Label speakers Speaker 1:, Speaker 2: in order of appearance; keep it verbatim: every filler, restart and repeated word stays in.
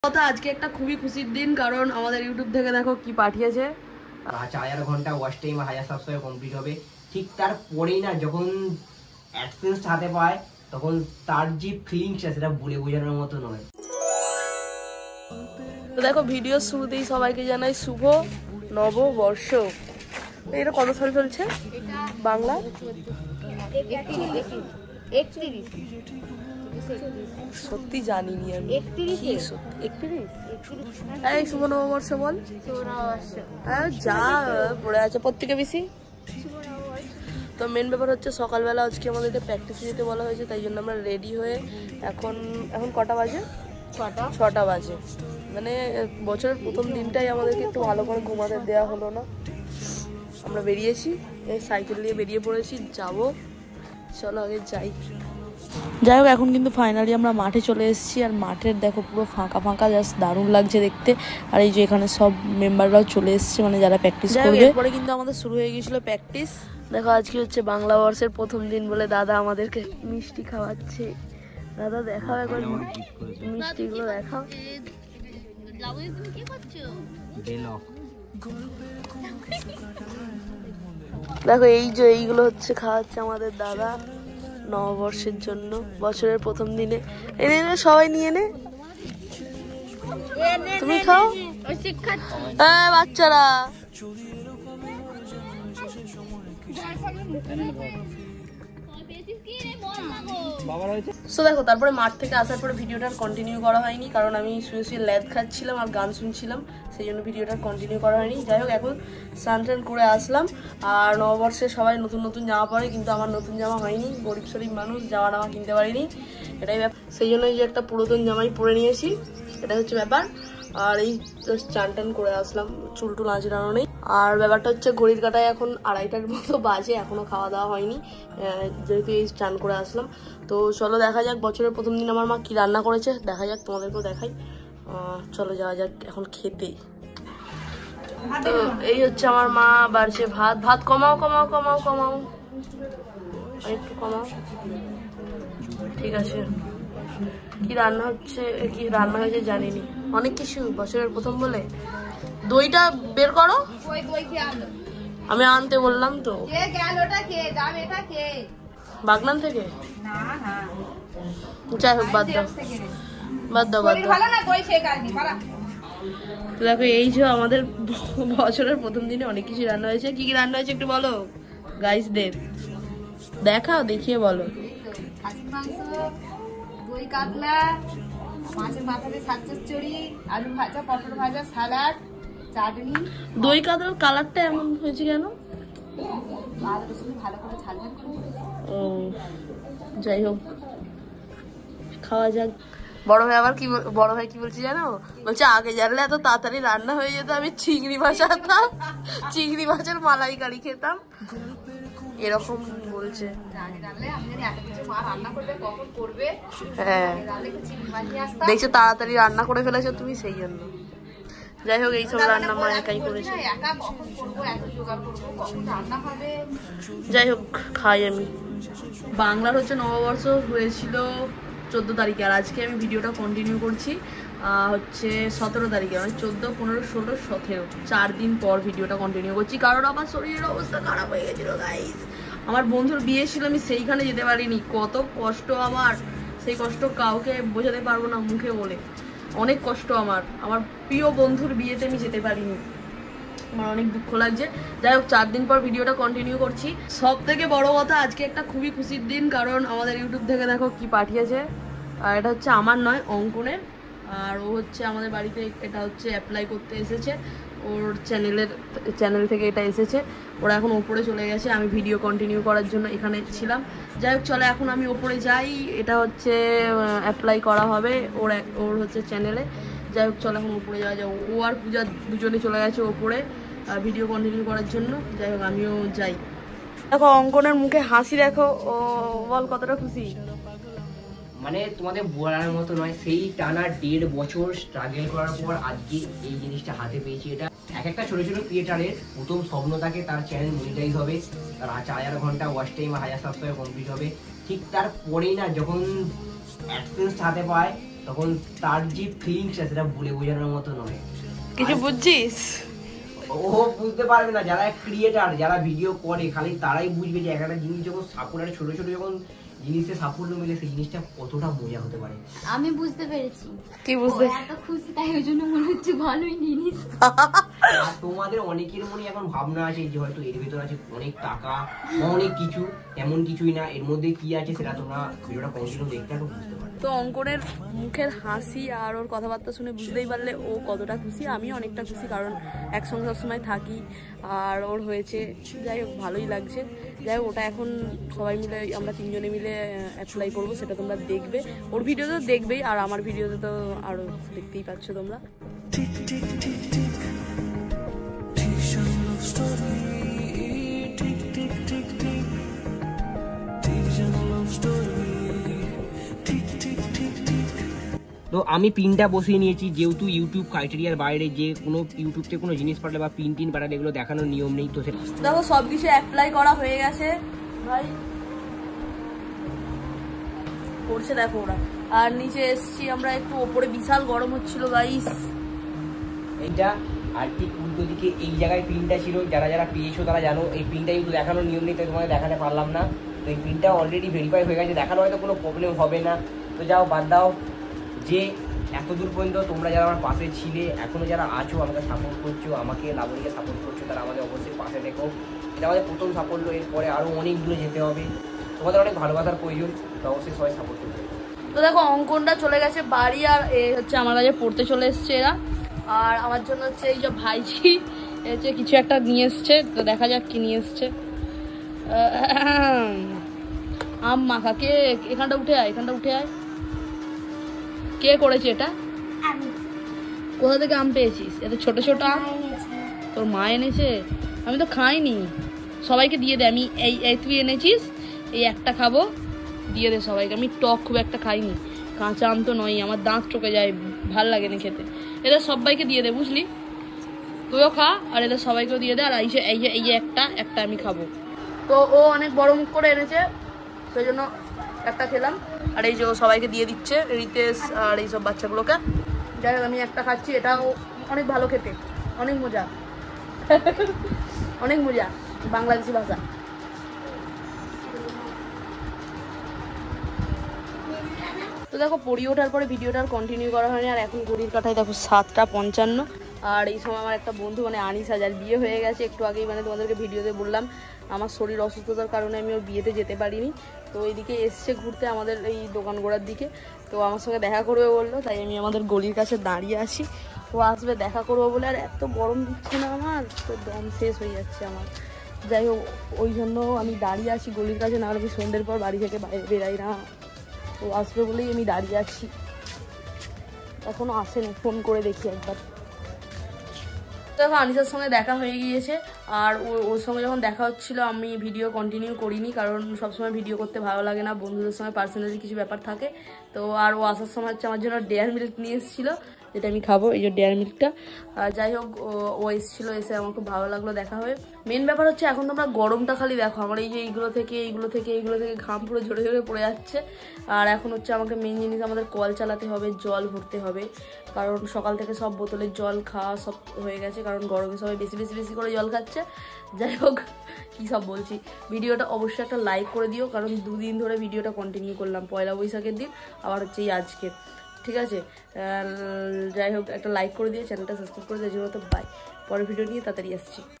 Speaker 1: আজকে একটা খুবই খুশির দিন, কারণ আমাদের ইউটিউব থেকে দেখো কি পাঠিয়েছে।
Speaker 2: চার হাজার ঘন্টা ওয়াচ টাইম হাজার সাবস্ক্রাইব কমপ্লিট হবে। ঠিক তারপরেই না যখন অ্যাডসেন্স হাতে পায় তখন তার যে ফিলিংসটা সেটা বলে বোঝানোর মতো নয়।
Speaker 1: তো দেখো ভিডিও শুরুতেই সবাইকে জানাই শুভ নববর্ষ। এটা কত সাল চলছে বাংলা? সত্যি জানিনি আমি। একত্রিশ এই শুভ নববর্ষ বল। হ্যাঁ যা পড়ে আছে প্রত্যেকে বেশি। তো মেন ব্যাপার হচ্ছে সকালবেলা আজকে আমাদেরকে প্র্যাকটিসে যেতে বলা হয়েছে, তাই জন্য আমরা রেডি হয়ে এখন এখন কটা বাজে? ছটা ছটা বাজে। মানে বছরের প্রথম দিনটাই আমাদেরকে একটু ভালো করে ঘুমাতে দেওয়া হলো না। আমরা বেরিয়েছি, এই সাইকেল নিয়ে বেরিয়ে পড়েছি, যাব। চলো আগে যাই। যাই হোক এখন কিন্তু ফাইনালি আমরা মাঠে চলে এসেছি, আর মাঠের দেখো পুরো ফাঁকা ফাঁকা, জাস্ট দারুণ লাগছে দেখতে। আর এই যে এখানে সব মেম্বাররাও চলে এসেছে, মানে যারা প্র্যাকটিস করবে। এরপরে কিন্তু আমাদের শুরু হয়ে গিয়েছিল প্র্যাকটিস। দেখো আজকে হচ্ছে বাংলা বর্ষের প্রথম দিন বলে দাদা আমাদেরকে মিষ্টি খাওয়াচ্ছে। দাদা দেখাও একবার মিষ্টিগুলো, দেখাও। দেখো এই যে এইগুলো হচ্ছে খাওয়াচ্ছে আমাদের দাদা নববর্ষের জন্য, বছরের প্রথম দিনে। এনে নে সবাই নিয়ে নে, তুমি খাও। হ্যাঁ বাচ্চারা সো দেখো তারপরে মাঠ থেকে আসার পরে ভিডিওটা কন্টিনিউ করা হয়নি, কারণ আমি শুয়ে শুয়ে ল্যাদ খাচ্ছিলাম আর গান শুনছিলাম, সেই জন্য ভিডিওটা কন্টিনিউ করা হয়নি। যাই হোক এখন স্নান টান করে আসলাম, আর নববর্ষে সবাই নতুন নতুন জামা পরে, কিন্তু আমার নতুন জামা হয়নি, গরিব শরীফ মানুষ, জামা টামা কিনতে পারিনি, এটাই ব্যাপার। সেই জন্য এই যে একটা পুরাতন জামাই পরে নিয়েছি, এটা হচ্ছে ব্যাপার। আর এই চান টান করে আসলাম, চুল টুল আঁচড়ানো নেই। আর ব্যাপারটা হচ্ছে ঘড়ির কাটায় এখন আড়াইটার মতো বাজে, এখনো খাওয়া দাওয়া হয়নি, যেহেতু এই চান করে আসলাম। তো চলো দেখা যাক বছরের প্রথম দিন আমার মা কি রান্না করেছে, দেখা যাক, তোমাদেরকেও দেখাই। চলো যাওয়া যাক এখন খেতে। তো এই হচ্ছে আমার মা বাড়ছে ভাত। ভাত কমাও কমাও কমাও কমাও একটু কমাও, ঠিক আছে। কি রান্না হচ্ছে, কি রান্না হয়েছে জানিনি, অনেক কিছু বছরের প্রথম বলে। দইটা বের করো, আমি আনতে বললাম তো বাগনান থেকে। যাই হোক বাদ দাও বাদ দাও বাদ দাও। দেখো এই যে আমাদের বছরের প্রথম দিনে অনেক কিছু রান্না হয়েছে। কি কি রান্না হয়েছে একটু বলো গাইসদের, দেখাও, দেখিয়ে বলো।
Speaker 3: দই কাতলা, মাছের মাথা দিয়ে শাক চচ্চড়ি, আলু ভাজা, পটল ভাজা, সালাড, চাটনি।
Speaker 1: দই কাতলার কালারটা এমন হয়েছে কেন?
Speaker 3: ভালো করে ঝাল ঝাল করে।
Speaker 1: ও যাই হোক খাওয়া যাক। বড় ভাই আবার কি বড় ভাই কি বলছে জানো? বলছে আগে জানলে এত তাড়াতাড়ি রান্না হয়ে যেত, আমি চিংড়ি মাছ আনতাম, চিংড়ি মাছের মালাইকারি খেতাম, এরকম বলছে। হ্যাঁ দেখছো তাড়াতাড়ি রান্না করে ফেলেছো তুমি, সেই জন্য। যাই হোক এইসব রান্না মা একাই করেছে। যাই হোক খাই আমি। বাংলার হচ্ছে নববর্ষ হয়েছিল চোদ্দ তারিখে, আর আজকে আমি ভিডিওটা কন্টিনিউ করছি হচ্ছে সতেরো তারিখে, মানে চোদ্দো পনেরো ষোলো সতেরো, চার দিন পর ভিডিওটা কন্টিনিউ করছি, কারণ আমার শরীরের অবস্থা খারাপ হয়ে গেছিল গাইস। আমার বন্ধুর বিয়ে ছিল, আমি সেইখানে যেতে পারিনি, কত কষ্ট আমার, সেই কষ্ট কাউকে বোঝাতে পারবো না মুখে বলে, অনেক কষ্ট আমার। আমার প্রিয় বন্ধুর বিয়েতে আমি যেতে পারিনি, আমার অনেক দুঃখ লাগছে। যাই হোক চার দিন পর ভিডিওটা কন্টিনিউ করছি। সব থেকে বড় কথা আজকে একটা খুবই খুশির দিন, কারণ আমাদের ইউটিউব থেকে দেখো কি পাঠিয়েছে। আর এটা হচ্ছে আমার নয়, অঙ্কনের, আর ও হচ্ছে আমাদের বাড়িতে এটা হচ্ছে অ্যাপ্লাই করতে এসেছে, ওর চ্যানেলের চ্যানেল থেকে এটা এসেছে। ওরা এখন ওপরে চলে গেছে, আমি ভিডিও কন্টিনিউ করার জন্য এখানে ছিলাম। যাই হোক চলে এখন আমি ওপরে যাই, এটা হচ্ছে অ্যাপ্লাই করা হবে ওর ওর হচ্ছে চ্যানেলে। যাই হোক চলো এখন উপরে যাওয়া যাও। ও আর পূজা দুজনে চলে গেছে ওপরে ভিডিও কন্টিনিউ করার জন্য। যাই হোক আমিও যাই। দেখো অঙ্কনের মুখে হাসি দেখো, ও বল কতটা খুশি।
Speaker 2: মানে তোমাদের বলার মতো নয়, সেই টানা দেড় বছর স্ট্রাগল করার পর আজকে এই জিনিসটা হাতে পেয়েছি। এটা এক একটা ছোট ছোট ক্রিয়েটারের প্রথম স্বপ্ন থাকে তার চ্যানেল মনিটাইজ হবে, তার চার হাজার ঘন্টা ওয়াচ টাইম হাজার সাবস্ক্রাইব কমপ্লিট হবে। ঠিক তারপরেই না যখন অ্যাডসেন্স হাতে পায় তখন তার যে ফিলিংসটা সেটা বলে বোঝানোর মতো নয়।
Speaker 1: কিছু বুঝছিস?
Speaker 2: ও বুঝতে পারবে না, যারা ক্রিয়েটার, যারা ভিডিও করে খালি তারাই বুঝবে যে একটা জিনিস যখন সাফল্য, ছোট ছোট যখন জিনিসে সাফল্য মিলে সেই জিনিসটা কতটা মজা হতে পারে।
Speaker 3: আমি বুঝতে পেরেছি।
Speaker 1: কি বুঝতে?
Speaker 3: এত খুশি তাই ওই জন্য মনে হচ্ছে ভালোই জিনিস।
Speaker 2: আর তোমাদের অনেকের মনে এখন ভাবনা আছে যে হয়তো এর ভিতর আছে অনেক টাকা, অনেক কিছু, এমন কিছুই না। এর মধ্যে কি আছে সেটা তোমরা ভিডিওটা কন্টিনিউ দেখতে একটু বুঝতে পারবে।
Speaker 1: তো অঙ্কনের মুখের হাসি আর ওর কথাবার্তা শুনে বুঝতেই পারলে ও কতটা খুশি। আমি অনেকটা খুশি, কারণ একসঙ্গে সবসময় থাকি আর ওর হয়েছে। যাই হোক, ভালোই লাগছে। যাই হোক, ওটা এখন সবাই মিলে, আমরা তিনজনে মিলে অ্যাপ্লাই করবো, সেটা তোমরা দেখবে। ওর ভিডিও তো দেখবেই, আর আমার ভিডিওতে তো আরও দেখতেই পাচ্ছ তোমরা।
Speaker 2: তো আমি পিনটা বসিয়ে নিয়েছি, যেহেতু ইউটিউব ক্রাইটেরিয়ার বাইরে যে কোনো ইউটিউব থেকে কোনো জিনিস পাঠালে বা পিন টিন পাঠালে এগুলো দেখানোর নিয়ম নেই। তো সেটা
Speaker 1: দেখো সব কিছু অ্যাপ্লাই করা হয়ে গেছে ভাই, করছে দেখো ওরা। আর নিচে এসছি আমরা একটু, ওপরে বিশাল গরম হচ্ছিল গাইস।
Speaker 2: এইটা আর ঠিক উল্টো দিকে এই জায়গায় পিনটা ছিল, যারা যারা পেয়েছো তারা জানো। এই পিনটা কিন্তু দেখানোর নিয়ম নেই, তাই তোমাদের দেখাতে পারলাম না। তো এই পিনটা অলরেডি ভেরিফাই হয়ে গেছে, দেখানো হয়তো কোনো প্রবলেম হবে না। তো যাও, বাদ দাও। যে এত দূর পর্যন্ত তোমরা যারা আমার পাশে ছিলে, এখনো যারা আছো, আমাকে সাপোর্ট করছো, আমাকে লাবণীকে সাপোর্ট করছো, তারা আমাদের অবশ্যই পাশে দেখো। এটা আমাদের প্রথম সাফল্য, এরপরে আরও অনেক দূরে যেতে হবে। তোমাদের অনেক ভালোবাসার প্রয়োজন, তো অবশ্যই সবাই সাপোর্ট করবে।
Speaker 1: তো দেখো অঙ্কনটা চলে গেছে বাড়ি, আর এ হচ্ছে আমার কাছে পড়তে চলে এসছে এরা। আর আমার জন্য হচ্ছে এই যে ভাইজি হচ্ছে কিছু একটা নিয়ে এসছে, তো দেখা যাক কি নিয়ে এসছে। আম মাখা। কে এখানটা উঠে আয়, এখানটা উঠে আয়। কে করেছে এটা? কোথা থেকে আম পেয়েছিস? এত ছোট ছোট আম তোর মা এনেছে? আমি তো খাইনি, সবাইকে দিয়ে দে। আমি এই এই তুই এনেছিস, এই একটা খাবো, দিয়ে দে সবাইকে। আমি টক খুব একটা খাইনি, কাঁচা আম তো নয়, আমার দাঁত চকে যায়, ভাল লাগে না খেতে। এদের সবাইকে দিয়ে দে, বুঝলি? তুইও খা, আর এদের সবাইকেও দিয়ে দে। আর এই যে এই যে এই যে একটা একটা আমি খাবো। তো ও অনেক বড় মুখ করে এনেছে, সেই জন্য একটা খেলাম। আর এই যে ও সবাইকে দিয়ে দিচ্ছে, রিতেশ আর এইসব বাচ্চাগুলোকে। যাই হোক, আমি একটা খাচ্ছি, এটাও অনেক ভালো খেতে, অনেক মজা, অনেক মজা, বাংলাদেশি ভাষা। তো দেখো, পড়ি ওঠার পরে ভিডিওটা আর কন্টিনিউ করা হয়নি। আর এখন ঘড়ির কাঁটায় দেখো সাতটা পঞ্চান্ন। আর এই সময় আমার একটা বন্ধু মানে আনিসা, যার বিয়ে হয়ে গেছে, একটু আগেই মানে তোমাদেরকে ভিডিওতে বললাম, আমার শরীর অসুস্থতার কারণে আমি ওর বিয়েতে যেতে পারিনি। তো এইদিকে এসছে ঘুরতে আমাদের এই দোকান গোড়ার দিকে, তো আমার সঙ্গে দেখা করবে বললো, তাই আমি আমাদের গলির কাছে দাঁড়িয়ে আছি। ও আসবে দেখা করবো বলে, আর এত গরম দিচ্ছে না আমার, তো দম শেষ হয়ে যাচ্ছে আমার। যাই হোক, ওই জন্য আমি দাঁড়িয়ে আছি গলির কাছে, না হলে আমি সন্ধ্যের পর বাড়ি থেকে বাইরে বেরাই না। তো আসবে বলেই আমি দাঁড়িয়ে আছি, এখনো আসেনি, ফোন করে দেখি একবার। দেখো আনিসার সঙ্গে দেখা হয়ে গিয়েছে, আর ওর সঙ্গে যখন দেখা হচ্ছিল আমি ভিডিও কন্টিনিউ করিনি, কারণ সবসময় ভিডিও করতে ভালো লাগে না, বন্ধুদের সঙ্গে পার্সোনালি কিছু ব্যাপার থাকে। তো আর ও আসার সময় হচ্ছে আমার জন্য ডেয়ার মিল্ক নিয়ে এসেছিলো, যেটা আমি খাবো, এই যে ডেয়ার মিল্কটা। যাই হোক, ও এসেছিলো, এসে আমার খুব ভালো লাগলো দেখা হয়ে। মেন ব্যাপার হচ্ছে এখন তোমরা গরমটা খালি দেখো, আমার এই যে এইগুলো থেকে এইগুলো থেকে এইগুলো থেকে ঘাম পুরো ঝরে ঝরে পড়ে যাচ্ছে। আর এখন হচ্ছে আমাকে মেন জিনিস, আমাদের কল চালাতে হবে, জল ভরতে হবে, কারণ সকাল থেকে সব বোতলের জল খাওয়া সব হয়ে গেছে, কারণ গরমে সবাই বেশি বেশি বেশি করে জল খাচ্ছে। যাই হোক, কী সব বলছি, ভিডিওটা অবশ্যই একটা লাইক করে দিও, কারণ দুদিন ধরে ভিডিওটা কন্টিনিউ করলাম, পয়লা বৈশাখের দিন আবার হচ্ছে এই আজকে, ঠিক আছে? যাই হোক, একটা লাইক করে দিয়ে চ্যানেলটা সাবস্ক্রাইব করে দিয়ে, যেহেতু বাই, পরের ভিডিও নিয়ে তাড়াতাড়ি আসছি।